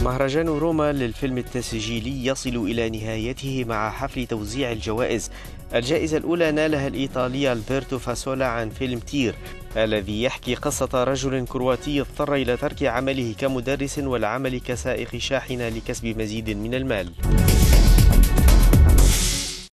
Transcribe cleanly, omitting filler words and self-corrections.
مهرجان روما للفيلم التسجيلي يصل إلى نهايته مع حفل توزيع الجوائز. الجائزة الأولى نالها الإيطالي ألبرتو فاسولا عن فيلم تير، الذي يحكي قصة رجل كرواتي اضطر إلى ترك عمله كمدرس والعمل كسائق شاحنة لكسب مزيد من المال.